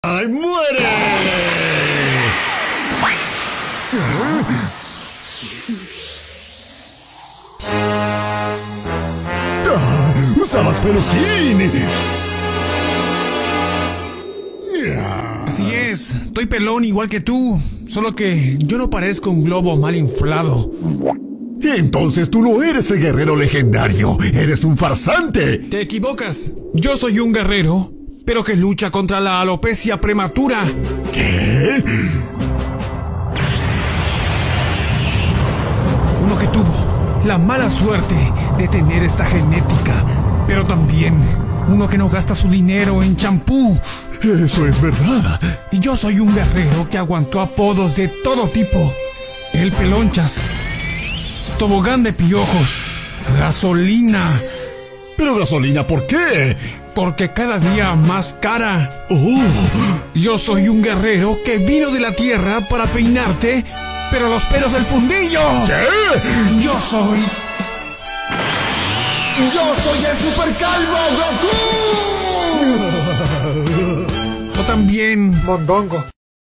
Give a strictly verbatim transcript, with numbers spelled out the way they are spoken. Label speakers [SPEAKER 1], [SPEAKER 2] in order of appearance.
[SPEAKER 1] ¡Ay, muere! ¡Ah! ¡Usabas peluquín!
[SPEAKER 2] Así es, estoy pelón igual que tú, solo que yo no parezco un globo mal inflado.
[SPEAKER 1] Entonces tú no eres el guerrero legendario, eres un farsante.
[SPEAKER 2] Te equivocas, yo soy un guerrero, pero que lucha contra la alopecia prematura.
[SPEAKER 1] ¿Qué?
[SPEAKER 2] Uno que tuvo la mala suerte de tener esta genética, pero también uno que no gasta su dinero en champú.
[SPEAKER 1] Eso es verdad.
[SPEAKER 2] Y yo soy un guerrero que aguantó apodos de todo tipo. El Pelonchas, Tobogán de Piojos, Gasolina.
[SPEAKER 1] ¿Pero gasolina por qué?
[SPEAKER 2] Porque cada día más cara.
[SPEAKER 1] Oh.
[SPEAKER 2] Yo soy un guerrero que vino de la tierra para peinarte, pero los pelos del fundillo.
[SPEAKER 1] ¿Qué?
[SPEAKER 2] Yo soy... ¡Yo soy el Super Calvo Goku! O también...
[SPEAKER 3] Mondongo.